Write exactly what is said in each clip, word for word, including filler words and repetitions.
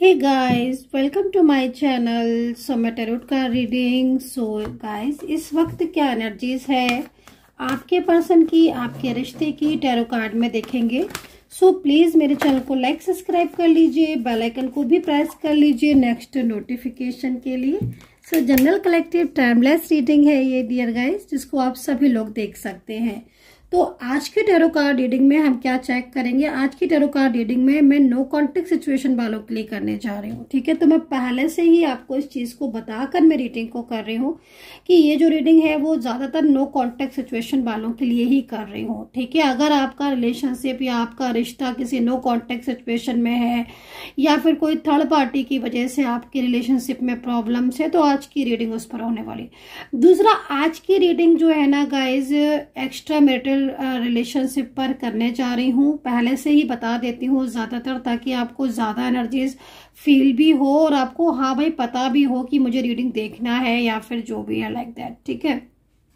Hey guys, welcome to my channel. So मैं tarot का reading. So guys, इस वक्त क्या एनर्जीज है आपके पर्सन की, आपके रिश्ते की, टैरो कार्ड में देखेंगे। सो so, प्लीज मेरे चैनल को लाइक सब्सक्राइब कर लीजिए, बेल आइकन को भी प्रेस कर लीजिए नेक्स्ट नोटिफिकेशन के लिए। So general collective timeless reading है ये डियर गाइस, जिसको आप सभी लोग देख सकते हैं। तो आज के टैरो कार्ड रीडिंग में हम क्या चेक करेंगे? आज की टैरो कार्ड रीडिंग में मैं नो कॉन्टेक्ट सिचुएशन वालों के लिए करने जा रही हूँ। ठीक है, तो मैं पहले से ही आपको इस चीज को बताकर मैं रीडिंग को कर रही हूँ कि ये जो रीडिंग है वो ज्यादातर नो कॉन्टेक्ट सिचुएशन वालों के लिए ही कर रही हूँ। ठीक है, अगर आपका रिलेशनशिप या आपका रिश्ता किसी नो कॉन्टेक्ट सिचुएशन में है या फिर कोई थर्ड पार्टी की वजह से आपके रिलेशनशिप में प्रॉब्लम्स है, तो आज की रीडिंग उस पर होने वाली। दूसरा, आज की रीडिंग जो है ना गाइज, एक्स्ट्रा मैरिटल रिलेशनशिप पर करने जा रही हूँ। पहले से ही बता देती हूँ ज्यादातर, ताकि आपको ज्यादा एनर्जीज फील भी हो और आपको हाँ भाई पता भी हो कि मुझे रीडिंग देखना है या फिर जो भी है लाइक दैट। ठीक है,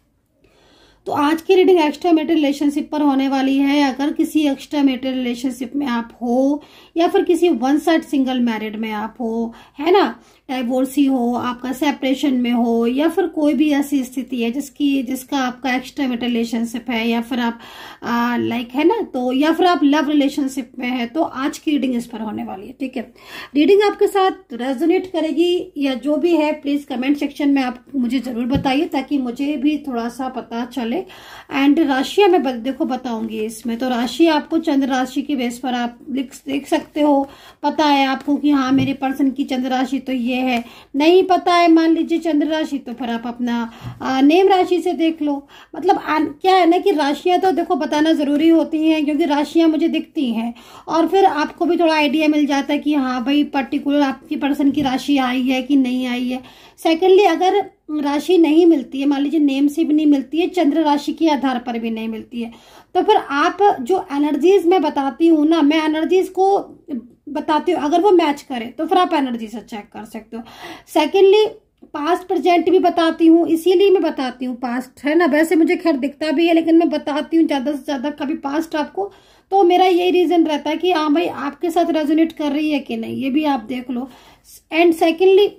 तो आज की रीडिंग एक्स्ट्रा मैरिटल रिलेशनशिप पर होने वाली है। अगर किसी एक्स्ट्रा मैरिटल रिलेशनशिप में आप हो या फिर किसी वन साइड सिंगल मैरिड में आप हो, है ना, डाइवोर्सी हो, आपका सेपरेशन में हो, या फिर कोई भी ऐसी स्थिति है जिसकी जिसका आपका एक्स्ट्रा मैरिटल रिलेशनशिप है, या फिर आप लाइक है ना, तो या फिर आप लव रिलेशनशिप में है, तो आज की रीडिंग इस पर होने वाली है। ठीक है, रीडिंग आपके साथ रेजोनेट करेगी या जो भी है, प्लीज कमेंट सेक्शन में आप मुझे जरूर बताइए ताकि मुझे भी थोड़ा सा पता चले। एंड राशियां मैं देखो बताऊंगी इसमें, तो राशि आपको चंद्र राशि की बेस पर आप देख सकते हो। पता है आपको कि हाँ मेरे पर्सन की चंद्र राशि तो ये है, नहीं पता है मान लीजिए चंद्र राशि, तो फिर आप अपना आ, नेम राशि से देख लो। मतलब आ, क्या है ना कि राशियां तो देखो बताना जरूरी होती हैं, क्योंकि राशियां मुझे दिखती हैं और फिर आपको भी थोड़ा आइडिया मिल जाता है कि हाँ भाई पर्टिकुलर आपकी पर्सन की राशि आई है कि नहीं आई है। सेकेंडली, अगर राशि नहीं मिलती है, मान लीजिए नेम से भी नहीं मिलती है, चंद्र राशि के आधार पर भी नहीं मिलती है, तो फिर आप जो एनर्जीज मैं बताती हूँ ना, मैं एनर्जीज को बताती हूँ, अगर वो मैच करे तो फिर आप एनर्जी से चेक कर सकते हो। सेकेंडली, पास्ट प्रेजेंट भी बताती हूँ, इसीलिए मैं बताती हूँ पास्ट, है ना। वैसे मुझे खैर दिखता भी है, लेकिन मैं बताती हूँ ज्यादा से ज्यादा कभी पास्ट आपको, तो मेरा यही रीजन रहता है कि हाँ भाई आपके साथ रेजोनेट कर रही है कि नहीं, ये भी आप देख लो। एंड सेकेंडली,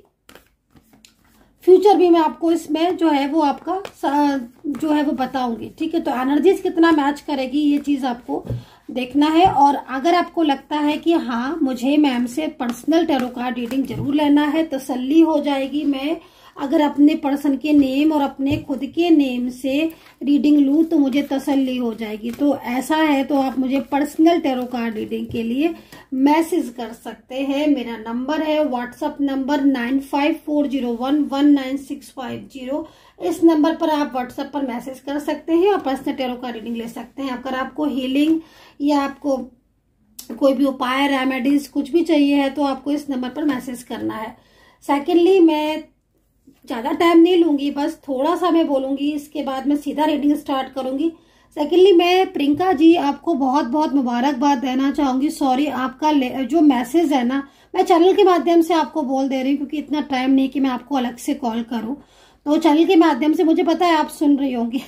फ्यूचर भी मैं आपको इसमें जो है वो आपका जो है वो बताऊंगी। ठीक है, तो एनर्जीज कितना मैच करेगी ये चीज आपको देखना है। और अगर आपको लगता है कि हाँ मुझे मैम से पर्सनल टैरो कार्ड रीडिंग जरूर लेना है, तसल्ली हो जाएगी मैं अगर अपने पर्सन के नेम और अपने खुद के नेम से रीडिंग लूं, तो मुझे तसल्ली हो जाएगी। तो ऐसा है तो आप मुझे पर्सनल टैरो कार्ड रीडिंग के लिए मैसेज कर सकते हैं। मेरा नंबर है WhatsApp number nine five four zero one one nine six five zero. इस नंबर पर आप व्हाट्सएप पर मैसेज कर सकते हैं और पर्सनल टैरो कार्ड रीडिंग ले सकते हैं। अगर आपको हीलिंग या आपको कोई भी उपाय, रेमेडीज कुछ भी चाहिए है, तो आपको इस नंबर पर मैसेज करना है। सेकेंडली, मैं ज्यादा टाइम नहीं लूंगी, बस थोड़ा सा मैं बोलूंगी, इसके बाद मैं सीधा रीडिंग स्टार्ट करूंगी। सेकेंडली, मैं प्रियंका जी आपको बहुत बहुत मुबारकबाद देना चाहूंगी। सॉरी, आपका जो मैसेज है ना, मैं चैनल के माध्यम से आपको बोल दे रही हूँ, क्योंकि इतना टाइम नहीं कि मैं आपको अलग से कॉल करूं, तो चैनल के माध्यम से मुझे पता है आप सुन रही होंगी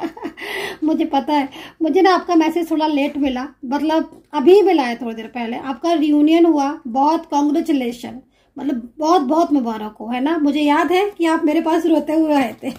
मुझे पता है, मुझे ना आपका मैसेज थोड़ा लेट मिला, मतलब अभी मिला है थोड़ी देर पहले। आपका रियूनियन हुआ, बहुत कॉन्ग्रेचुलेशन, मतलब बहुत बहुत मुबारक हो, है ना। मुझे याद है कि आप मेरे पास रोते हुए आए थे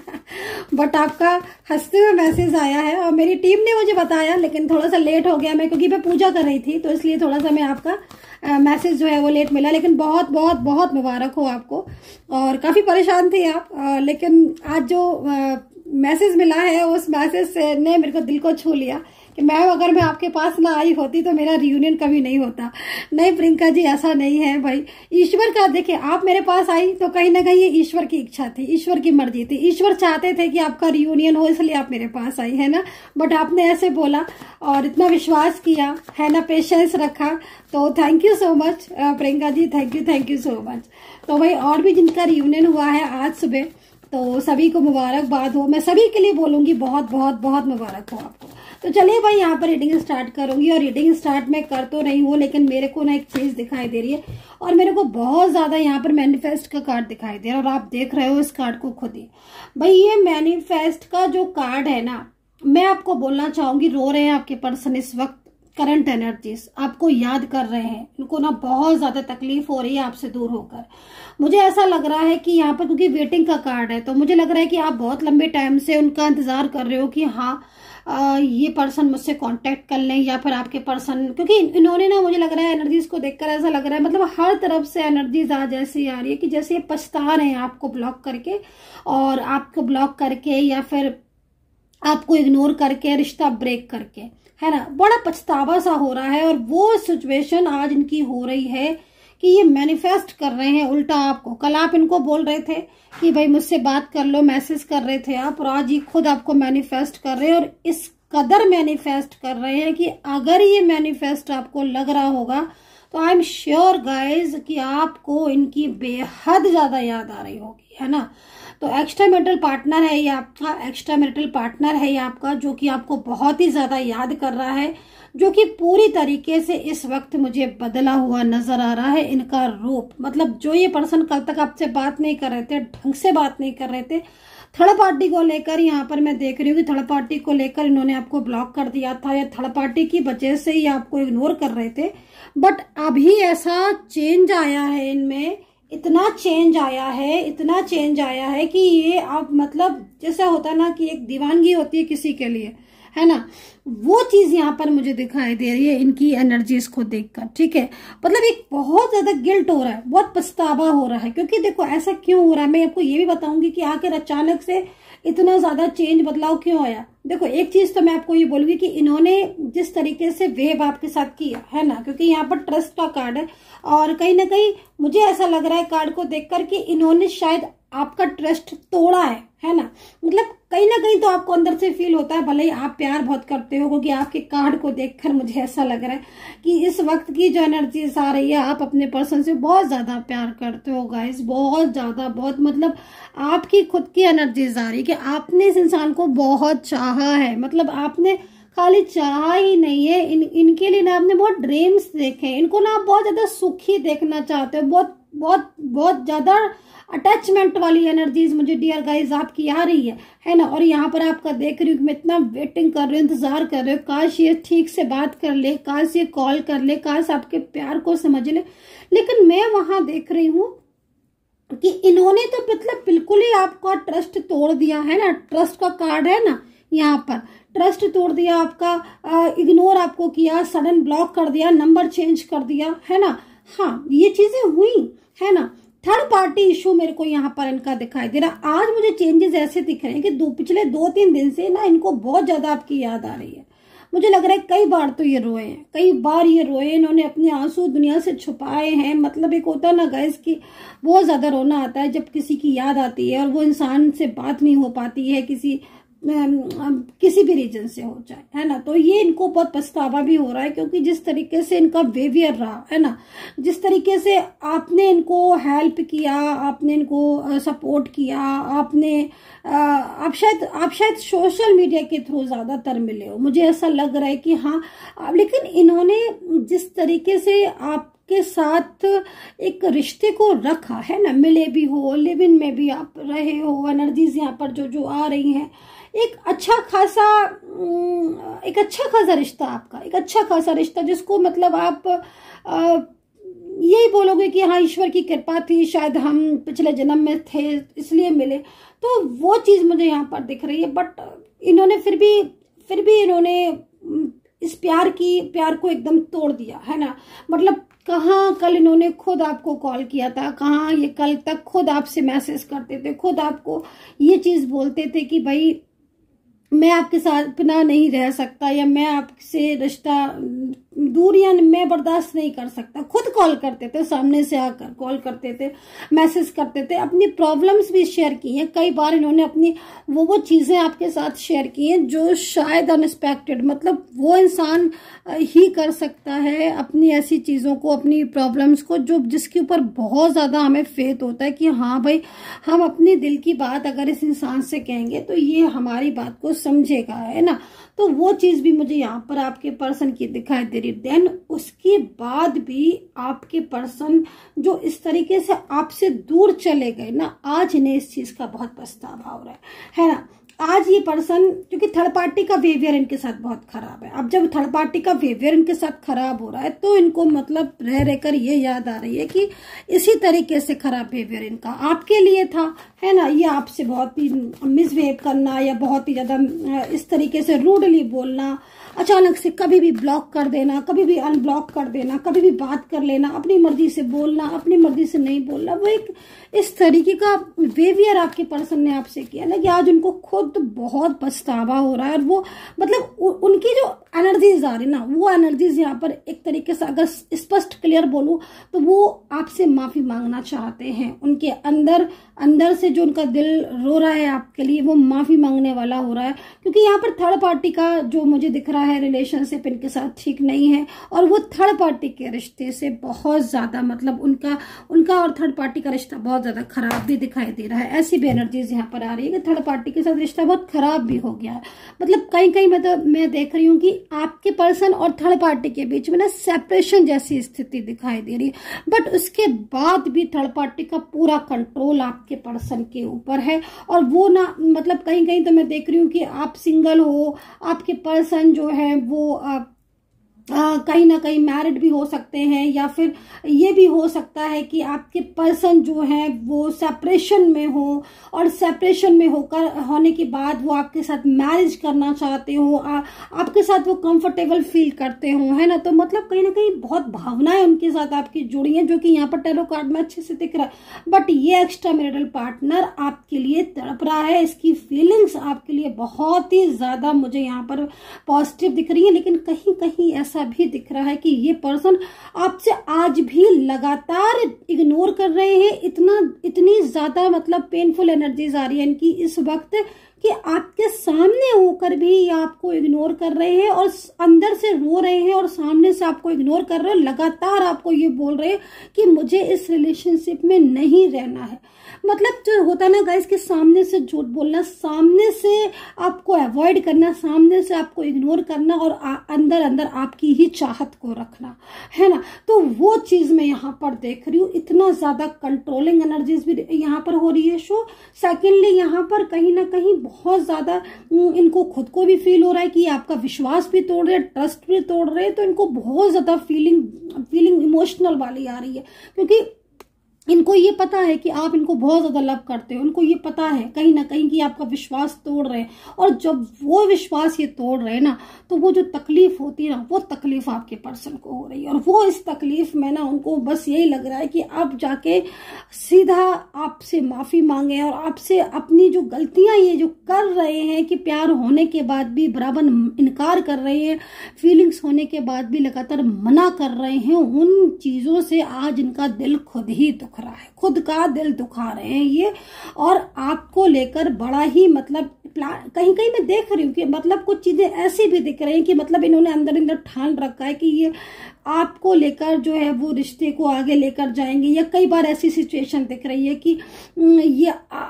बट आपका हंसते हुए मैसेज आया है और मेरी टीम ने मुझे बताया, लेकिन थोड़ा सा लेट हो गया मैं, क्योंकि मैं पूजा कर रही थी, तो इसलिए थोड़ा सा मैं आपका मैसेज जो है वो लेट मिला। लेकिन बहुत बहुत बहुत मुबारक हो आपको। और काफी परेशान थे आप, आ, लेकिन आज जो मैसेज मिला है उस मैसेज से ने मेरे को दिल को छू लिया कि मैम अगर मैं आपके पास ना आई होती तो मेरा रियूनियन कभी नहीं होता। नहीं प्रियंका जी, ऐसा नहीं है भाई, ईश्वर का, देखिए आप मेरे पास आई तो कहीं ना कहीं ये ईश्वर की इच्छा थी, ईश्वर की मर्जी थी। ईश्वर चाहते थे कि आपका रियूनियन हो, इसलिए आप मेरे पास आई, है ना। बट आपने ऐसे बोला और इतना विश्वास किया, है ना, पेशेंस रखा, तो thank you so much Priyanka ji, thank you thank you so much. तो भाई और भी जिनका रियूनियन हुआ है आज सुबह, तो सभी को मुबारकबाद हो। मैं सभी के लिए बोलूंगी बहुत बहुत बहुत मुबारक हो आपको। तो चलिए भाई यहाँ पर रीडिंग स्टार्ट करूंगी, और रीडिंग स्टार्ट मैं कर तो नहीं हूँ, लेकिन मेरे को ना एक चीज दिखाई दे रही है और मेरे को बहुत ज्यादा यहाँ पर मैनिफेस्ट का कार्ड दिखाई दे रहा है, और आप देख रहे हो इस कार्ड को खुद ही। भाई ये मैनिफेस्ट का जो कार्ड है ना, मैं आपको बोलना चाहूंगी, रो रहे हैं आपके पर्सन इस वक्त, करंट एनर्जीज आपको याद कर रहे हैं, इनको ना बहुत ज्यादा तकलीफ हो रही है आपसे दूर होकर। मुझे ऐसा लग रहा है कि यहाँ पर, क्योंकि वेटिंग का कार्ड है, तो मुझे लग रहा है कि आप बहुत लंबे टाइम से उनका इंतजार कर रहे हो कि हाँ आ, ये पर्सन मुझसे कांटेक्ट कर लें, या फिर आपके पर्सन, क्योंकि इन्होंने ना, मुझे लग रहा है एनर्जीज को देखकर ऐसा लग रहा है, मतलब हर तरफ से एनर्जीज आज ऐसी आ रही है कि जैसे ये पछता रहे हैं आपको ब्लॉक करके, और आपको ब्लॉक करके या फिर आपको इग्नोर करके, रिश्ता ब्रेक करके, है ना, बड़ा पछतावा सा हो रहा है। और वो सिचुएशन आज इनकी हो रही है कि ये मैनिफेस्ट कर रहे हैं उल्टा आपको। कल आप इनको बोल रहे थे कि भाई मुझसे बात कर लो, मैसेज कर रहे थे आप, और आज ये खुद आपको मैनिफेस्ट कर रहे हैं, और इस कदर मैनिफेस्ट कर रहे हैं कि अगर ये मैनिफेस्ट आपको लग रहा होगा तो आई एम श्योर गाइज कि आपको इनकी बेहद ज्यादा याद आ रही होगी, है ना। तो एक्स्ट्रा मैरिटल पार्टनर है ये आपका, एक्स्ट्रा मैरिटल पार्टनर है ये आपका, जो कि आपको बहुत ही ज्यादा याद कर रहा है, जो कि पूरी तरीके से इस वक्त मुझे बदला हुआ नजर आ रहा है इनका रूप। मतलब जो ये पर्सन कल तक आपसे बात नहीं कर रहे थे, ढंग से बात नहीं कर रहे थे, थर्ड पार्टी को लेकर, यहाँ पर मैं देख रही हूँ कि थर्ड पार्टी को लेकर इन्होंने आपको ब्लॉक कर दिया था, या थर्ड पार्टी की वजह से ही आपको इग्नोर कर रहे थे। बट अभी ऐसा चेंज आया है इनमें, इतना चेंज आया है, इतना चेंज आया है कि ये अब, मतलब जैसा होता है ना कि एक दीवानगी होती है किसी के लिए, है ना, वो चीज यहाँ पर मुझे दिखाई दे रही है इनकी एनर्जीज को देखकर, ठीक है। मतलब एक बहुत ज्यादा गिल्ट हो रहा है, बहुत पछतावा हो रहा है, क्योंकि देखो ऐसा क्यों हो रहा है, मैं आपको ये भी बताऊंगी कि आखिर अचानक से इतना ज्यादा चेंज, बदलाव क्यों आया। देखो एक चीज तो मैं आपको ये बोलूंगी कि इन्होंने जिस तरीके से वेव आपके साथ किया है ना, क्योंकि यहाँ पर ट्रस्ट का कार्ड है, और कहीं ना कहीं मुझे ऐसा लग रहा है कार्ड को देखकर कि इन्होंने शायद आपका ट्रस्ट तोड़ा है, है ना। मतलब कहीं ना कहीं तो आपको अंदर से फील होता है, भले ही आप प्यार बहुत करते हो, क्योंकि आपके कार्ड को देखकर मुझे ऐसा लग रहा है कि इस वक्त की जो एनर्जीज आ रही है, आप अपने पर्सन से बहुत ज्यादा प्यार करते हो गाइस, बहुत ज्यादा, बहुत, मतलब आपकी खुद की एनर्जीज आ रही है कि आपने इस इंसान को बहुत चाहा है। मतलब आपने खाली चाहा ही नहीं है, इन इनके लिए ना आपने बहुत ड्रीम्स देखे हैं, इनको ना आप बहुत ज्यादा सुखी देखना चाहते हो, बहुत बहुत बहुत ज्यादा अटैचमेंट वाली एनर्जीज मुझे डियर गाइज आपकी आ रही है, है ना। और यहाँ पर आपका देख रही हूँ, मैं इतना वेटिंग कर रही हूँ, इंतजार कर रही हूँ, काश ये ठीक से बात कर ले, काश ये कॉल कर ले, काश आपके प्यार को समझ ले। लेकिन मैं वहां देख रही हूँ कि इन्होंने तो मतलब बिल्कुल ही आपका ट्रस्ट तोड़ दिया है ना। ट्रस्ट का कार्ड है ना, यहाँ पर ट्रस्ट तोड़ दिया आपका, इग्नोर आपको किया, सडन ब्लॉक कर दिया, नंबर चेंज कर दिया, है ना। हाँ, ये चीजें हुई, है ना। थर्ड पार्टी इशू मेरे को यहाँ पर इनका दिखाई दे रहा। आज मुझे चेंजेस ऐसे दिख रहे हैं कि दो पिछले दो तीन दिन से ना इनको बहुत ज्यादा आपकी याद आ रही है। मुझे लग रहा है कई बार तो ये रोए हैं, कई बार ये रोए, इन्होंने अपने आंसू दुनिया से छुपाए हैं। मतलब एक होता है ना गाइस कि बहुत ज्यादा रोना आता है जब किसी की याद आती है और वो इंसान से बात नहीं हो पाती है, किसी किसी भी रीजन से हो जाए, है ना। तो ये इनको बहुत पछतावा भी हो रहा है, क्योंकि जिस तरीके से इनका बिहेवियर रहा है ना, जिस तरीके से आपने इनको हेल्प किया, आपने इनको सपोर्ट किया, आपने आप शायद आप शायद सोशल मीडिया के थ्रू ज्यादातर मिले हो, मुझे ऐसा लग रहा है कि हाँ। लेकिन इन्होंने जिस तरीके से आप के साथ एक रिश्ते को रखा है ना, मिले भी हो, लिव इन में भी आप रहे हो, एनर्जीज यहाँ पर जो जो आ रही हैं, एक अच्छा खासा एक अच्छा खासा रिश्ता आपका, एक अच्छा खासा रिश्ता जिसको मतलब आप आ, यही बोलोगे कि हाँ ईश्वर की कृपा थी, शायद हम पिछले जन्म में थे इसलिए मिले। तो वो चीज मुझे यहाँ पर दिख रही है। बट इन्होंने फिर भी फिर भी इन्होंने इस प्यार की प्यार को एकदम तोड़ दिया, है ना। मतलब कहाँ कल इन्होंने खुद आपको कॉल किया था, कहाँ ये कल तक खुद आपसे मैसेज करते थे, खुद आपको ये चीज बोलते थे कि भाई मैं आपके साथ बिना नहीं रह सकता, या मैं आपसे रिश्ता दूरियां मैं बर्दाश्त नहीं कर सकता। खुद कॉल करते थे, सामने से आकर कॉल करते थे, मैसेज करते थे, अपनी प्रॉब्लम्स भी शेयर की हैं। कई बार इन्होंने अपनी वो वो चीजें आपके साथ शेयर की हैं जो शायद अनएक्सपेक्टेड, मतलब वो इंसान ही कर सकता है अपनी ऐसी चीजों को, अपनी प्रॉब्लम्स को, जो जिसके ऊपर बहुत ज्यादा हमें फेथ होता है कि हाँ भाई हम अपने दिल की बात अगर इस इंसान से कहेंगे तो ये हमारी बात को समझेगा, है ना। तो वो चीज भी मुझे यहाँ पर आपके पर्सन की दिखाई दे रही। देन उसके बाद भी आपके पर्सन जो इस तरीके से आपसे दूर चले गए ना, आज इन्हें इस चीज का बहुत पछतावा हो रहा है, है ना। आज ये पर्सन, क्योंकि थर्ड पार्टी का बिहेवियर इनके साथ बहुत खराब है। अब जब थर्ड पार्टी का बिहेवियर इनके साथ खराब हो रहा है तो इनको मतलब रह रहकर ये याद आ रही है कि इसी तरीके से खराब बिहेवियर इनका आपके लिए था, है ना। ये आपसे बहुत ही मिसबिहेव करना या बहुत ही ज्यादा इस तरीके से रूडली बोलना, अचानक से कभी भी ब्लॉक कर देना, कभी भी अनब्लॉक कर देना, कभी भी बात कर लेना, अपनी मर्जी से बोलना, अपनी मर्जी से नहीं बोलना, वो एक इस तरीके का बिहेवियर आपके पर्सन ने आपसे किया ना कि आज उनको खुद बहुत पछतावा हो रहा है। और वो मतलब उ, उनकी जो एनर्जीज आ रही ना, वो एनर्जीज यहाँ पर एक तरीके से अगर स्पष्ट क्लियर बोलूं तो वो आपसे माफी मांगना चाहते हैं। उनके अंदर अंदर से जो उनका दिल रो रहा है आपके लिए, वो माफी मांगने वाला हो रहा है। क्योंकि यहाँ पर थर्ड पार्टी का जो मुझे दिख रहा है रिलेशनशिप इनके साथ ठीक नहीं है, और वो थर्ड पार्टी के रिश्ते से बहुत ज्यादा मतलब उनका उनका और थर्ड पार्टी का रिश्ता बहुत ज्यादा खराब भी दिखाई दे रहा है। ऐसी भी एनर्जीज यहाँ पर आ रही है कि थर्ड पार्टी के साथ रिश्ता बहुत खराब भी हो गया है। मतलब कहीं कहीं मैं तो मैं देख रही हूँ कि आपके पर्सन और थर्ड पार्टी के बीच में ना सेपरेशन जैसी स्थिति दिखाई दे रही है, बट उसके बाद भी थर्ड पार्टी का पूरा कंट्रोल आपके पर्सन के ऊपर है। और वो ना मतलब कहीं कहीं तो मैं देख रही हूँ कि आप सिंगल हो, आपके पर्सन जो है वो आप आ, कहीं ना कहीं मैरिड भी हो सकते हैं, या फिर ये भी हो सकता है कि आपके पर्सन जो है वो सेपरेशन में हो, और सेपरेशन में होकर होने के बाद वो आपके साथ मैरिज करना चाहते हो, आ, आपके साथ वो कंफर्टेबल फील करते हो, है ना। तो मतलब कहीं ना कहीं बहुत भावनाएं उनके साथ आपकी जुड़ी हैं, जो कि यहाँ पर टैरो कार्ड में अच्छे से दिख रहा है। बट ये एक्स्ट्रा मैरिटल पार्टनर आपके लिए तड़प रहा है, इसकी फीलिंग्स आपके लिए बहुत ही ज्यादा मुझे यहाँ पर पॉजिटिव दिख रही है। लेकिन कहीं कहीं ऐसा भी दिख रहा है कि ये पर्सन आपसे आज भी लगातार इग्नोर कर रहे हैं। इतना इतनी ज्यादा मतलब पेनफुल एनर्जीज आ रही है इनकी इस वक्त कि आपके सामने होकर भी ये आपको इग्नोर कर रहे हैं, और अंदर से रो रहे हैं, और सामने से आपको इग्नोर कर रहे हैं। लगातार आपको ये बोल रहे हैं कि मुझे इस रिलेशनशिप में नहीं रहना है। मतलब जो होता है ना गाइस कि सामने से झूठ बोलना, सामने से आपको अवॉइड करना, सामने से आपको इग्नोर करना, और आ, अंदर अंदर आपकी ही चाहत को रखना, है ना। तो वो चीज मैं यहाँ पर देख रही हूँ। इतना ज्यादा कंट्रोलिंग एनर्जीज भी यहाँ पर हो रही है शो। सेकेंडली यहाँ पर कहीं ना कहीं बहुत ज्यादा इनको खुद को भी फील हो रहा है कि आपका विश्वास भी तोड़ रहे हैं, ट्रस्ट भी तोड़ रहे हैं। तो इनको बहुत ज्यादा फीलिंग फीलिंग इमोशनल वाली आ रही है, क्योंकि इनको ये पता है कि आप इनको बहुत ज्यादा लव करते हो। उनको ये पता है कहीं ना कहीं कि आपका विश्वास तोड़ रहे हैं, और जब वो विश्वास ये तोड़ रहे हैं ना, तो वो जो तकलीफ होती है ना, वो तकलीफ आपके पर्सन को हो रही है। और वो इस तकलीफ में ना उनको बस यही लग रहा है कि आप जाके सीधा आपसे माफी मांगे, और आपसे अपनी जो गलतियां ये जो कर रहे हैं कि प्यार होने के बाद भी बराबर इनकार कर रहे हैं, फीलिंग्स होने के बाद भी लगातार मना कर रहे हैं, उन चीजों से आज इनका दिल खुद ही दुख रहा है, खुद का दिल दुखा रहे हैं ये। और आपको लेकर बड़ा ही मतलब कहीं कहीं मैं देख रही हूँ कि मतलब कुछ चीजें ऐसी भी दिख रही हैं कि मतलब इन्होंने अंदर अंदर ठान रखा है कि ये आपको लेकर जो है वो रिश्ते को आगे लेकर जाएंगे। या कई बार ऐसी सिचुएशन दिख रही है कि ये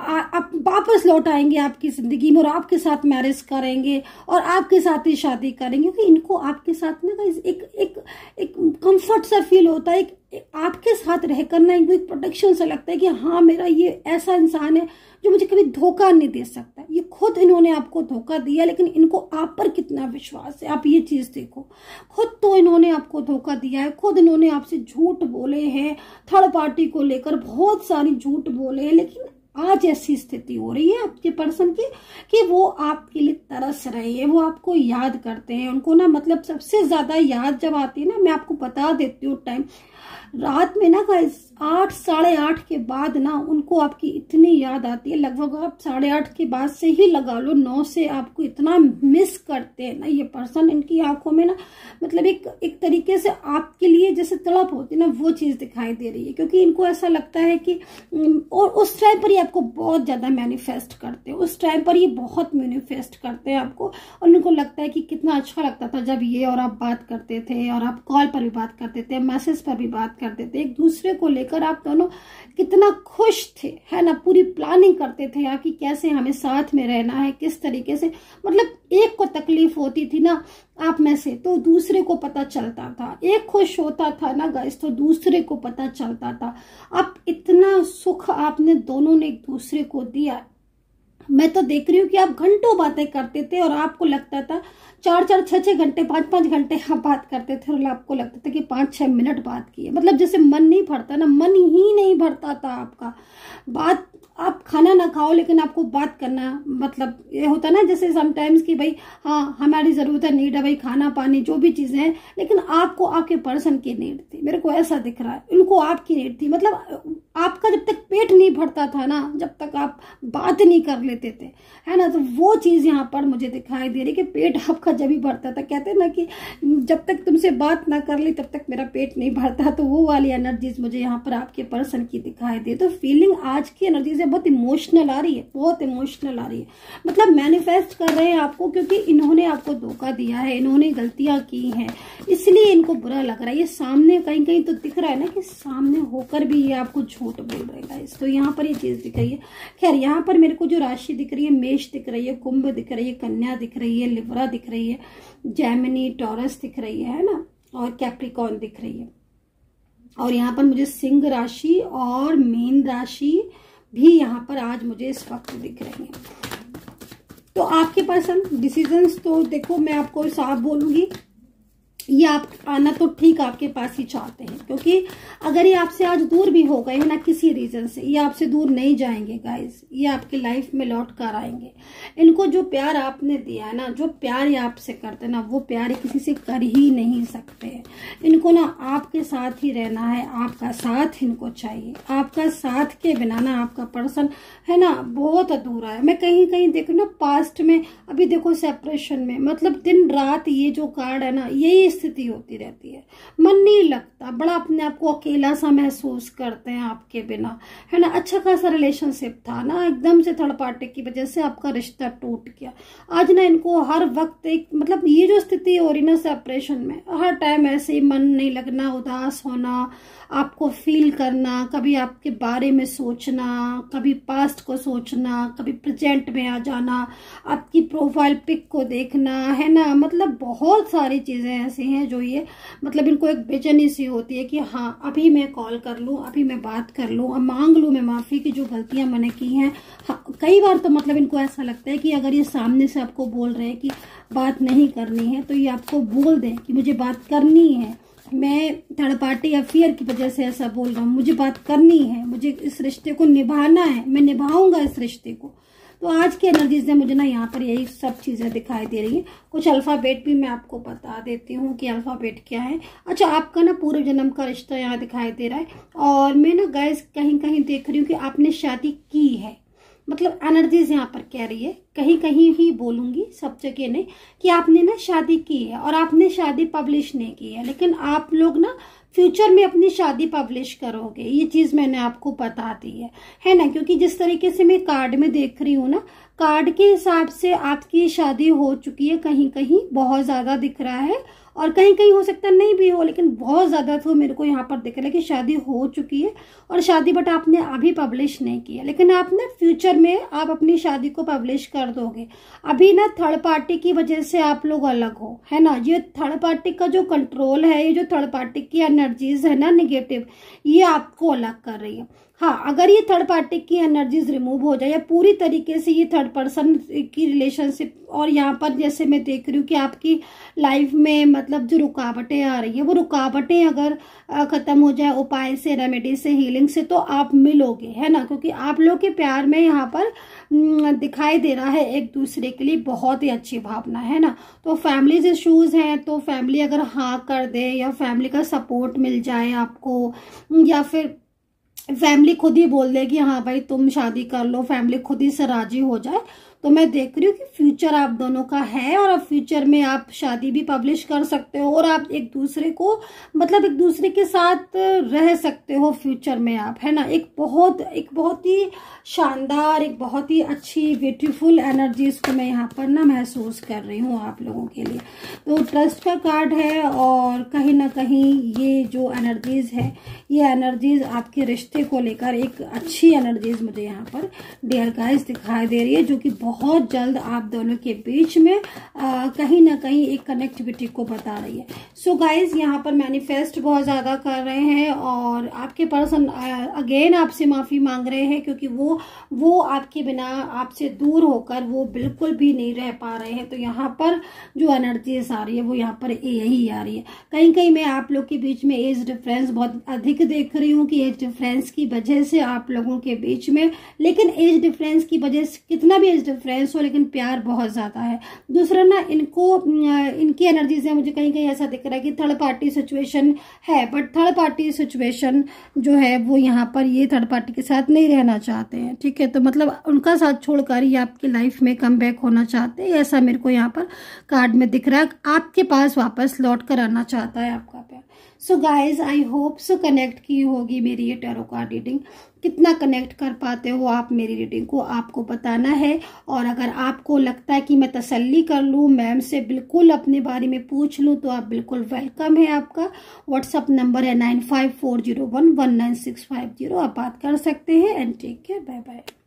आप वापस लौट आएंगे आपकी जिंदगी में, और आपके साथ मैरिज करेंगे, और आपके साथ ही शादी करेंगे। क्योंकि इनको आपके साथ ना एक एक एक कंफर्ट सा फील होता है, एक, एक आपके साथ रहकर ना इनको एक प्रोटेक्शन सा लगता है कि हाँ मेरा ये ऐसा इंसान है जो मुझे कभी धोखा नहीं दे सकता। ये खुद इन्होंने आपको धोखा दिया, लेकिन इनको आप पर कितना विश्वास है, आप ये चीज देखो। खुद तो इन्होंने आपको धोखा दिया है, खुद इन्होंने आपसे झूठ बोले हैं, थर्ड पार्टी को लेकर बहुत सारी झूठ बोले हैं। लेकिन आज ऐसी स्थिति हो रही है आपके पर्सन की कि वो आपके लिए तरस रहे हैं, वो आपको याद करते हैं। उनको ना मतलब सबसे ज्यादा याद जब आती है ना, मैं आपको बता देती हूँ टाइम, रात में ना गाइस आठ साढ़े आठ के बाद ना उनको आपकी इतनी याद आती है। लगभग आप साढ़े आठ के बाद से ही लगा लो, नौ से आपको इतना मिस करते हैं ना ये पर्सन। इनकी आंखों में ना मतलब एक एक तरीके से आपके लिए जैसे तड़प होती है ना, वो चीज दिखाई दे रही है। क्योंकि इनको ऐसा लगता है कि और उस टाइम पर ये आपको बहुत ज्यादा मैनिफेस्ट करते हैं, उस टाइम पर ये बहुत मैनिफेस्ट करते हैं आपको। और उनको लगता है कि कितना अच्छा लगता था जब ये और आप बात करते थे, और आप कॉल पर भी बात करते थे, मैसेज पर भी बात करते थे, एक दूसरे को लेकर आप दोनों कितना खुश थे, है ना। पूरी प्लानिंग करते थे यार कि कैसे हमें साथ में रहना है, किस तरीके से। मतलब एक को तकलीफ होती थी ना आप में से, तो दूसरे को पता चलता था। एक खुश होता था ना गाइस, तो दूसरे को पता चलता था। अब इतना सुख आपने दोनों ने एक दूसरे को दिया, मैं तो देख रही हूँ कि आप घंटों बातें करते थे और आपको लगता था चार चार छह छह घंटे पांच पांच घंटे आप बात करते थे और आपको लगता था कि पांच छह मिनट बात की है। मतलब जैसे मन नहीं भरता ना, मन ही नहीं भरता था आपका। बात, आप खाना ना खाओ लेकिन आपको बात करना, मतलब ये होता ना जैसे समटाइम्स कि भाई हाँ हमारी जरूरत है, नीड है भाई, खाना पानी जो भी चीजें हैं, लेकिन आपको आपके पर्सन की नीड थी। मेरे को ऐसा दिख रहा है, उनको आपकी नीड थी। मतलब आपका जब तक पेट नहीं भरता था ना, जब तक आप बात नहीं कर लेते थे, है ना, तो वो चीज यहाँ पर मुझे दिखाई दे रही कि पेट आपका जब ही भरता था। कहते हैं ना कि जब तक तुमसे बात ना कर ली तब तक मेरा पेट नहीं भरता। तो वो वाली एनर्जीज मुझे यहाँ पर आपके पर्सन की दिखाई दे। तो फीलिंग आज की एनर्जी से बहुत इमोशनल आ रही है, बहुत इमोशनल आ रही है। मतलब मैनिफेस्ट कर रहे हैं आपको, क्योंकि इन्होंने आपको धोखा दिया है, इन्होंने गलतियां की हैं, इसलिए इनको बुरा लग रहा है। ये सामने कहीं कहीं तो दिख रहा है ना कि सामने होकर भी ये आपको झूठ बोल रहे हैं। तो यहाँ पर ये चीज दिख रही है। खैर यहाँ पर मेरे को जो राशि दिख रही है, मेष दिख रही है, कुंभ दिख रही है, कन्या दिख रही है, लिब्रा दिख रही है, जेमिनी, टॉरस दिख रही है ना, और कैप्रिकॉर्न दिख रही है। और यहाँ पर मुझे सिंह राशि और मीन राशि भी यहाँ पर आज मुझे इस वक्त दिख रही है। तो आपके पर्सन डिसीजंस, तो देखो मैं आपको साफ बोलूंगी, ये आप आना तो ठीक आपके पास ही चाहते हैं, क्योंकि अगर ये आपसे आज दूर भी हो गए हैं ना किसी रीजन से, ये आपसे दूर नहीं जाएंगे गाइस, ये आपकी लाइफ में लौट कर आएंगे। इनको जो प्यार आपने दिया है ना, जो प्यार ये आपसे करते हैं ना, वो प्यार किसी से कर ही नहीं सकते हैं। इनको ना आपके साथ ही रहना है, आपका साथ इनको चाहिए। आपका साथ के बिना ना आपका पर्सन है ना बहुत अधूरा है। मैं कहीं कहीं देखू ना पास्ट में, अभी देखो सेपरेशन में, मतलब दिन रात ये जो कार्ड है ना, यही स्थिति होती रहती है। मन नहीं लगता, बड़ा अपने आप को अकेला सा महसूस करते हैं आपके बिना, है ना। अच्छा खासा रिलेशनशिप था ना, एकदम से थर्ड पार्टी की वजह से आपका रिश्ता टूट गया। आज ना इनको हर वक्त एक, मतलब ये जो स्थिति हो रही ना सेपरेशन में, हर टाइम ऐसे ही मन नहीं लगना, उदास होना, आपको फील करना, कभी आपके बारे में सोचना, कभी पास्ट को सोचना, कभी प्रेजेंट में आ जाना, आपकी प्रोफाइल पिक को देखना, है ना। मतलब बहुत सारी चीजें ऐसी हैं जो ये, मतलब इनको एक बेचैनी सी होती है कि हाँ अभी मैं कॉल कर लूं, अभी मैं बात कर लूं, अब मांग लूं मैं माफी की जो गलतियां मैंने की हैं। हाँ, कई बार तो मतलब इनको ऐसा लगता है कि अगर ये सामने से आपको बोल रहे हैं कि बात नहीं करनी है, तो ये आपको बोल दें कि मुझे बात करनी है, मैं थर्ड पार्टी अफेयर की वजह से ऐसा बोल रहा हूँ, मुझे बात करनी है, मुझे इस रिश्ते को निभाना है, मैं निभाऊंगा इस रिश्ते को। तो आज की एनर्जीज में मुझे ना यहाँ पर यही सब चीजें दिखाई दे रही है। कुछ अल्फाबेट भी मैं आपको बता देती हूँ कि अल्फाबेट क्या है। अच्छा, आपका ना पूर्व जन्म का रिश्ता यहाँ दिखाई दे रहा है, और मैं ना गाइस कहीं कहीं देख रही हूँ कि आपने शादी की है। मतलब एनर्जीज यहाँ पर कह रही है, कहीं कहीं ही बोलूंगी, सब जगह नहीं, कि आपने ना शादी की है और आपने शादी पब्लिश नहीं की है, लेकिन आप लोग ना फ्यूचर में अपनी शादी पब्लिश करोगे। ये चीज मैंने आपको बता दी है, है ना। क्योंकि जिस तरीके से मैं कार्ड में देख रही हूँ ना, कार्ड के हिसाब से आपकी शादी हो चुकी है, कहीं कहीं बहुत ज्यादा दिख रहा है, और कहीं कहीं हो सकता नहीं भी हो, लेकिन बहुत ज्यादा तो मेरे को यहाँ पर दिख रहा है कि शादी हो चुकी है, और शादी बट आपने अभी पब्लिश नहीं किया, लेकिन आप ना फ्यूचर में आप अपनी शादी को पब्लिश कर दोगे। अभी ना थर्ड पार्टी की वजह से आप लोग अलग हो, है ना। ये थर्ड पार्टी का जो कंट्रोल है, ये जो थर्ड पार्टी की एनर्जीज है ना निगेटिव, ये आपको अलग कर रही है। हाँ, अगर ये थर्ड पार्टी की एनर्जीज रिमूव हो जाए, या पूरी तरीके से ये थर्ड पर्सन की रिलेशनशिप, और यहाँ पर जैसे मैं देख रही हूँ कि आपकी लाइफ में मतलब जो रुकावटें आ रही है, वो रुकावटें अगर खत्म हो जाए उपाय से, रेमेडी से, हीलिंग से, तो आप मिलोगे, है ना। क्योंकि आप लोग के प्यार में यहाँ पर दिखाई दे रहा है एक दूसरे के लिए बहुत ही अच्छी भावना, है ना। तो फैमिली इश्यूज हैं, तो फैमिली अगर हाँ कर दे, या फैमिली का सपोर्ट मिल जाए आपको, या फिर फैमिली खुद ही बोल दे कि हाँ भाई तुम शादी कर लो, फैमिली खुद ही से राजी हो जाए, तो मैं देख रही हूँ कि फ्यूचर आप दोनों का है, और अब फ्यूचर में आप शादी भी पब्लिश कर सकते हो, और आप एक दूसरे को मतलब एक दूसरे के साथ रह सकते हो फ्यूचर में आप, है ना। एक बहुत एक बहुत ही शानदार, एक बहुत ही अच्छी ब्यूटीफुल एनर्जीज को मैं यहाँ पर ना महसूस कर रही हूँ आप लोगों के लिए। तो ट्रस्ट का कार्ड है, और कहीं ना कहीं ये जो एनर्जीज है, ये एनर्जीज आपके रिश्ते को लेकर एक अच्छी एनर्जीज मुझे यहाँ पर डियर गाइस दिखाई दे रही है, जो कि बहुत जल्द आप दोनों के बीच में आ, कहीं ना कहीं एक कनेक्टिविटी को बता रही है। सो गाइज यहाँ पर मैनिफेस्ट बहुत ज़्यादा कर रहे हैं और आपके पर्सन अगेन आपसे माफ़ी मांग रहे हैं, क्योंकि वो वो आपके बिना आपसे दूर होकर वो बिल्कुल भी नहीं रह पा रहे हैं। तो यहाँ पर जो एनर्जीज आ रही है वो यहाँ पर यही आ रही है। कहीं कहीं मैं आप लोग के बीच में एज डिफरेंस बहुत अधिक देख रही हूँ कि एज डिफरेंस की वजह से आप लोगों के बीच में, लेकिन एज डिफरेंस की वजह से कितना भी एज डिफरेंस हो लेकिन प्यार बहुत ज़्यादा है। दूसरा ना, इनको इनकी एनर्जी से मुझे कहीं कहीं ऐसा दिख रहा है कि थर्ड पार्टी सिचुएशन है, बट थर्ड पार्टी सिचुएशन जो है वो यहाँ पर ये थर्ड पार्टी के साथ नहीं रहना चाहते हैं, ठीक है। तो मतलब उनका साथ छोड़कर ये आपकी लाइफ में कम बैक होना चाहते हैं, ऐसा मेरे को यहाँ पर कार्ड में दिख रहा है। आपके पास वापस लौट कर आना चाहता है आपका प्यार। So guys I hope so connect की होगी मेरी ये टैरो कार्ड रीडिंग। कितना कनेक्ट कर पाते हो आप मेरी रीडिंग को, आपको बताना है। और अगर आपको लगता है कि मैं तसल्ली कर लूँ, मैम से बिल्कुल अपने बारे में पूछ लूँ, तो आप बिल्कुल वेलकम है। आपका व्हाट्सअप नंबर है nine five four zero one one nine six five zero, आप बात कर सकते हैं। And take care, bye bye.